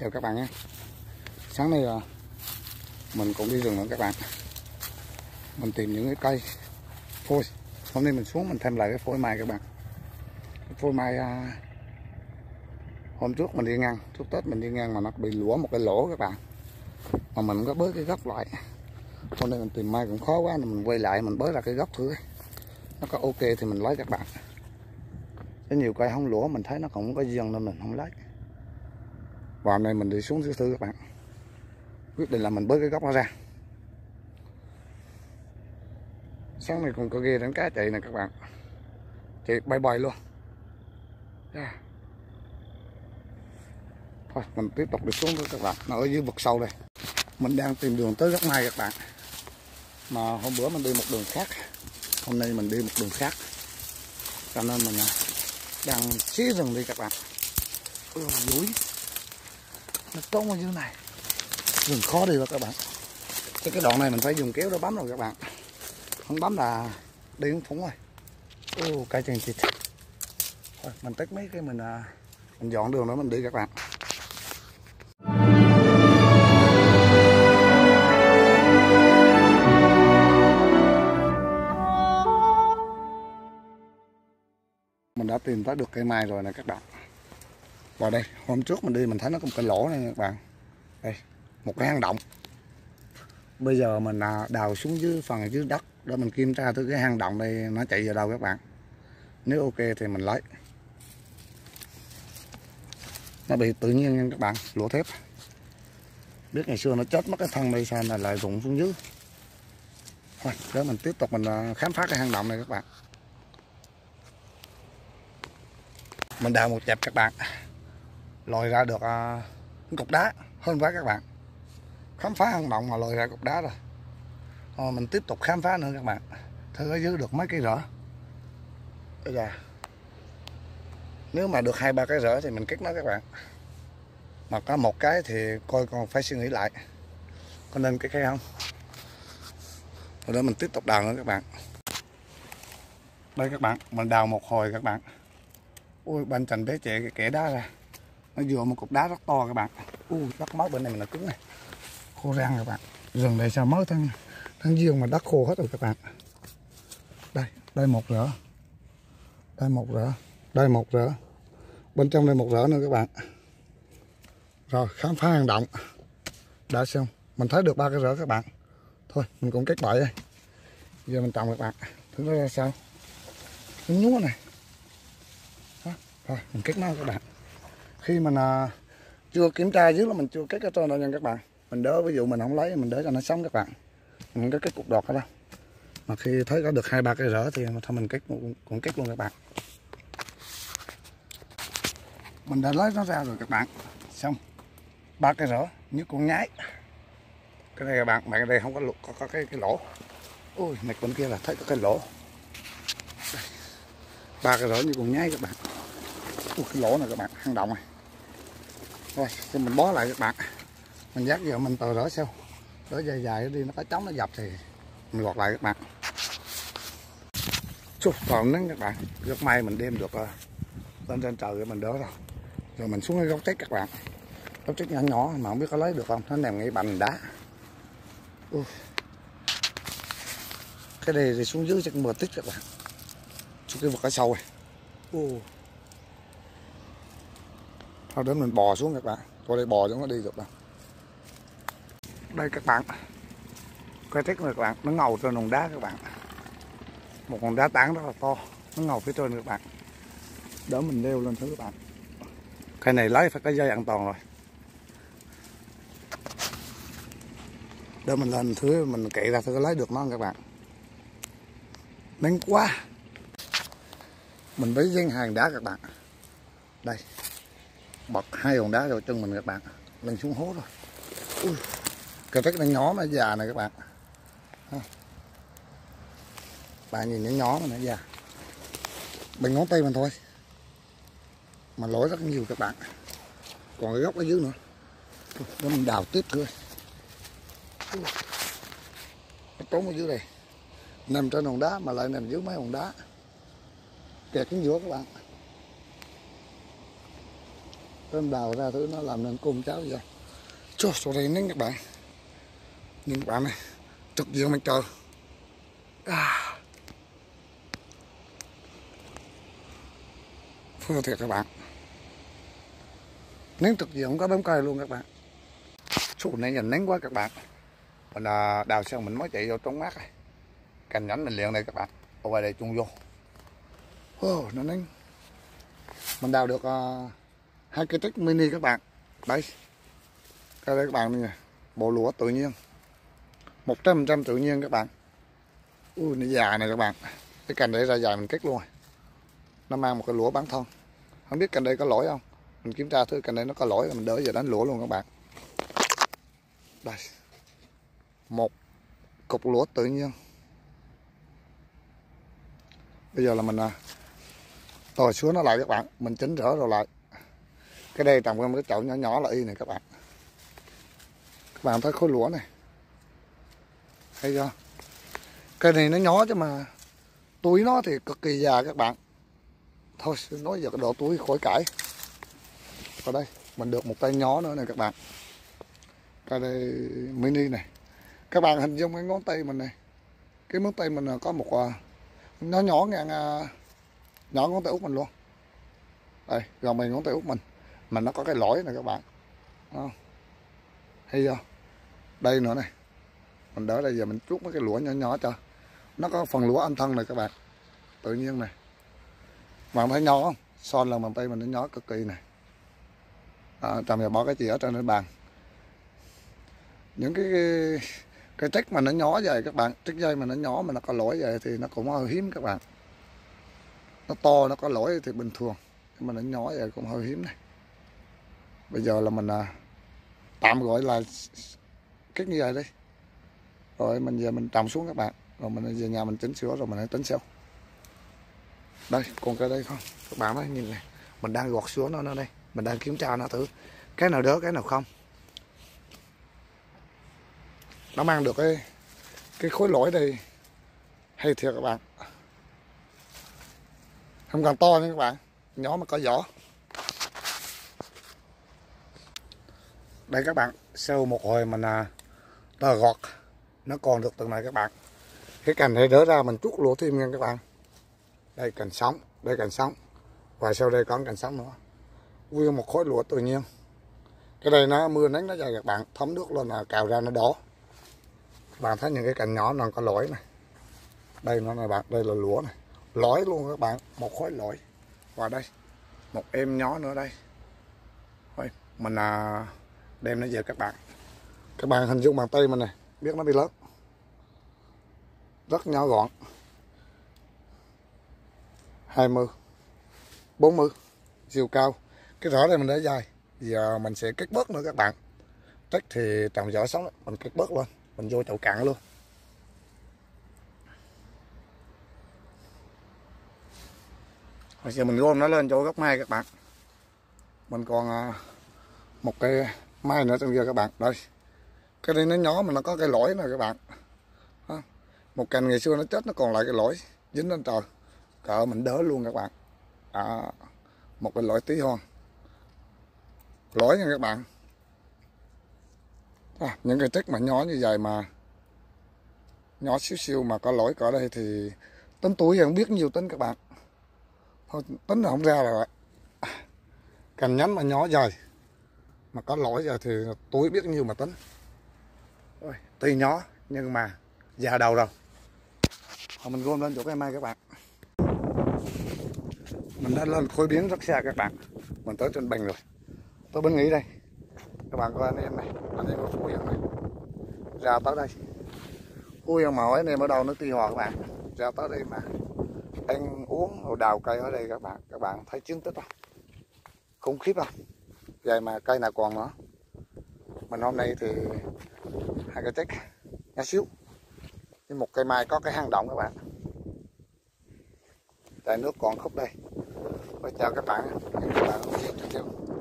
Chào các bạn nhé. Sáng nay mình cũng đi rừng nữa các bạn. Mình tìm những cái cây phôi. Hôm nay mình xuống mình thêm lại cái phôi mai các bạn. Cái phôi mai hôm trước mình đi ngang, trước Tết mình đi ngang mà nó bị lũa một cái lỗ các bạn. Mà mình không có bới cái gốc lại. Hôm nay mình tìm mai cũng khó quá nên mình quay lại mình bới ra cái gốc thử. Nó có ok thì mình lấy các bạn. Có nhiều cây không lũa mình thấy nó cũng có duyên nên mình không lấy. Và hôm nay mình đi xuống dưới thử các bạn. Quyết định là mình bới cái gốc nó ra. Sáng nay còn có ghê đánh cá chạy nè các bạn. Chạy bay bay luôn. Thôi mình tiếp tục đi xuống thôi các bạn. Nó ở dưới vực sâu đây. Mình đang tìm đường tới gốc mai các bạn. Mà hôm bữa mình đi một đường khác. Hôm nay mình đi một đường khác. Cho nên mình đang xí rừng đi các bạn. Núi nó trống ở dưới này. Rừng khó đi rồi các bạn. Cái đoạn này mình phải dùng kéo để bấm rồi các bạn. Không bấm là đi cũng thủng rồi. Cây chèn chịt. Thôi mình tách mấy cái mình dọn đường đó mình đi các bạn. Mình đã tìm tới được cây mai rồi nè các bạn. Vào đây, hôm trước mình đi mình thấy nó có một cái lỗ này các bạn. Đây, một cái hang động. Bây giờ mình đào xuống dưới phần dưới đất để mình kiểm tra từ cái hang động đây nó chạy vào đâu các bạn. Nếu ok thì mình lấy. Nó bị tự nhiên nha các bạn, lỗ thép. Biết ngày xưa nó chết mất cái thân đây sao là lại rụng xuống dưới. Thôi, để mình tiếp tục mình khám phá cái hang động này các bạn. Mình đào một chập các bạn. Lòi ra được cục đá hơn quá các bạn. Khám phá hang động mà lòi ra cục đá rồi. Mình tiếp tục khám phá nữa các bạn. Thử ở dưới được mấy cây rỡ. Bây giờ nếu mà được 2-3 cái rỡ thì mình cắt nó các bạn. Mà có một cái thì coi còn phải suy nghĩ lại. Có nên cái cây không? Rồi đó mình tiếp tục đào nữa các bạn. Đây các bạn, mình đào một hồi các bạn. Ui, bên cạnh bé trẻ cái kẽ đá ra. Nó vừa một cục đá rất to các bạn. Đất mới bên này mình là cứng này. Khô rang các bạn. Rừng này sao mới tháng giêng mà đất khô hết rồi các bạn. Đây một rỡ. Đây một rỡ. Đây một rỡ. Bên trong đây một rỡ nữa các bạn. Rồi khám phá hang động. Đã xong. Mình thấy được 3 cái rỡ các bạn. Thôi mình cũng kết bậy đây. Giờ mình trồng các bạn. Thử nó ra sao. Nó nhúa này. Đó. Rồi mình kết nó các bạn. Khi mình chưa kiểm tra dưới là mình chưa kết cái trên đâu nha các bạn. Mình đỡ ví dụ mình không lấy mình để cho nó sống các bạn. Mình có cái cục đọt ở đâu. Mà khi thấy có được 2-3 cái rỡ thì thôi mình cũng kết luôn các bạn. Mình đã lấy nó ra rồi các bạn. Xong 3 cái rỡ như con nhái. Cái này các bạn ở đây không có cái lỗ. Ui này bên kia là thấy có cái lỗ. 3 cái rỡ như con nhái các bạn. Cái lỗ này các bạn, hang động này. Rồi thì mình bó lại các bạn. Mình dắt giờ mình tờ rỡ sao. Rỡ dài dài đi nó có trống nó dập thì mình gọt lại các bạn. Chút còn nắng các bạn. Rất may mình đem được lên trên trời để mình đỡ rồi. Rồi mình xuống cái gốc trách các bạn. Gốc trách nhỏ nhỏ mà không biết có lấy được không. Nó nằm ngay bành đá. Cái này thì xuống dưới chắc mưa tích các bạn. Xuống cái vực ở sâu này. Thôi để mình bò xuống các bạn. Qua đây bò cho nó đi được đâu. Đây các bạn. Cái trách này các bạn. Nó ngầu trên hòn đá các bạn. Một hòn đá tảng rất là to. Nó ngầu phía trên các bạn. Đỡ mình leo lên thử các bạn. Cái này lấy phải có dây an toàn rồi. Để mình lên thử mình cậy ra thử lấy được nó các bạn. Nắng quá. Mình lấy dây hàng đá các bạn. Đây. Bật 2 hòn đá rồi chân mình các bạn. Lên xuống hố rồi. Cái trách nó nhỏ nó già này các bạn. Bạn nhìn nó nhỏ mà nó già. Bằng ngón tay mình thôi. Mà lỗi rất nhiều các bạn. Còn cái gốc ở dưới nữa. Để mình đào tiếp thôi. Nó trốn ở dưới đây. Nằm trên hòn đá mà lại nằm dưới mấy hòn đá. Kẹt xuống giữa các bạn. Tôm đào ra thứ nó làm nên cơm cháo vậy. Trời số đây nắng các bạn. Nhìn các bạn này, trực diện mặt trời. Phơ thiệt các bạn. Nắng trực diện không có bóng cây luôn các bạn. Số này nhìn nắng quá các bạn. Mình đào xong mình mới chạy vô trong mát này. Cành nhánh mình liền đây các bạn. Ở ngoài đây chung vô. Nó nắng. Mình đào được 2 cây trích mini các bạn. Đây. Cái đây các bạn này, bộ lúa tự nhiên. 100% tự nhiên các bạn. Ui nó dài này các bạn. Cái cành đấy ra dài mình cắt luôn rồi. Nó mang một cái lúa bán thân. Không biết cành đây có lỗi không. Mình kiểm tra thử cành đây nó có lỗi, mình đỡ giờ đánh lúa luôn các bạn. Đây. Một cục lúa tự nhiên. Bây giờ là mình tồi xuống nó lại các bạn. Mình chỉnh rỡ rồi lại. Cái đây trồng cái chậu nhỏ nhỏ là y này các bạn. Các bạn thấy khối lúa này. Thấy chưa? Cây này nó nhỏ chứ mà túi nó thì cực kỳ già các bạn. Thôi nói giờ cái độ túi khỏi cãi. Ở đây mình được một tay nhỏ nữa này các bạn. Cây đây mini này. Các bạn hình dung cái ngón tay mình này. Cái ngón tay mình có một nó nhỏ ngang nhỏ ngón tay út mình luôn. Đây gần bên ngón tay út mình. Mà nó có cái lõi này các bạn. Hay chưa? Đây nữa này. Mình đỡ đây giờ mình trút mấy cái lúa nhỏ nhỏ cho. Nó có phần lúa ăn thân này các bạn. Tự nhiên này. Bạn thấy nhỏ không? Son lần bàn tay mình nó nhỏ cực kỳ này. Trầm giờ bỏ cái gì ở trên cái bàn. Những cái trích mà nó nhỏ vậy các bạn. Trích dây mà nó nhỏ mà nó có lỗi vậy thì nó cũng hơi hiếm các bạn. Nó to nó có lỗi thì bình thường. Nhưng mà nó nhỏ vậy cũng hơi hiếm này. Bây giờ là mình tạm gọi là cái như vậy đi. Rồi mình giờ mình trồng xuống các bạn. Rồi mình về nhà mình chỉnh sửa rồi mình hãy tính sau. Đây còn cái đây không. Các bạn thấy nhìn này. Mình đang gọt xuống nó đây. Mình đang kiểm tra nó thử. Cái nào đỡ cái nào không. Nó mang được cái khối lỗi đây. Hay thiệt các bạn. Không cần to nha các bạn. Nhỏ mà có vỏ. Đây các bạn. Sau một hồi mình gọt. Nó còn được từng này các bạn. Cái cành này đỡ ra mình trút lúa thêm nha các bạn. Đây cành sống. Đây cành sống. Và sau đây có cành sống nữa. Nguyên một khối lúa tự nhiên. Cái đây nó mưa nắng nó dày các bạn. Thấm nước lên là cào ra nó đỏ. Các bạn thấy những cái cành nhỏ nó có lõi này. Đây nó này bạn. Đây là lúa này. Lõi luôn các bạn. Một khối lõi. Và đây. Một em nhỏ nữa đây. Thôi, mình đem nó về các bạn. Các bạn hình dung bàn tay mình này. Biết nó bị lớn. Rất nhỏ gọn. 20 40 chiều cao. Cái rổ này mình để dài. Giờ mình sẽ cắt bớt nữa các bạn. Trích thì trồng vỏ sống mình cắt bớt luôn. Mình vô chậu cạn luôn. Bây giờ mình gom nó lên chỗ gốc mai các bạn. Mình còn một cây mai nữa trong kia các bạn. Đây. Cái này nó nhỏ mà nó có cái lõi này các bạn. Một cành ngày xưa nó chết nó còn lại cái lõi dính lên trời. Cỡ mình đỡ luôn các bạn. Một cái lõi tí hon. Lõi nha các bạn. Những cái trích mà nhỏ như vậy mà nhỏ xíu xíu mà có lõi cỡ đây thì tính tuổi không biết nhiều tính các bạn. Thôi tính là không ra rồi. Cành nhánh mà nhỏ dài mà có lõi giờ thì tuổi biết nhiêu mà tính. Tuy nhỏ nhưng mà già đầu rồi. Mình gom lên chỗ cây mai các bạn. Mình đã lên khối biến rất xa các bạn. Mình tới trên bình rồi. Tôi bên nghỉ đây. Các bạn coi anh em này. Anh em có Phú Yên này. Ra tới đây. Phú Yên mà hỏi anh em ở đâu nó Tuy Hòa các bạn. Ra tới đây mà ăn uống rồi đào cây ở đây các bạn. Các bạn thấy chiến tích không? Khủng khiếp không? Vậy mà cây nào còn nữa. Mình hôm nay thì 2 cái trích nhỏ xíu. Với một cây mai có cái hang động các bạn. Tại nước còn khúc đây. Và chào các bạn. Hẹn các bạn ở video tiếp theo.